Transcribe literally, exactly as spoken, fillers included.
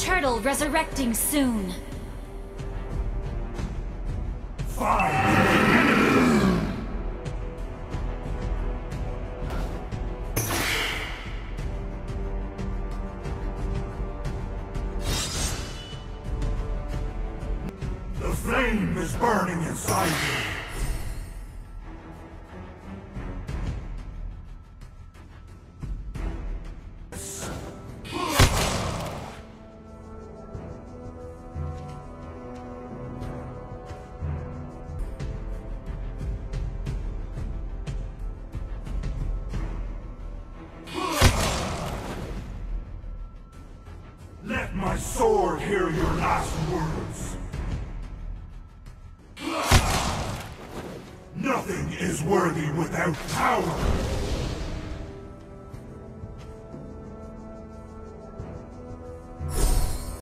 turtle resurrecting soon. The flame is burning inside you. Let my sword hear your last words. Nothing is worthy without power.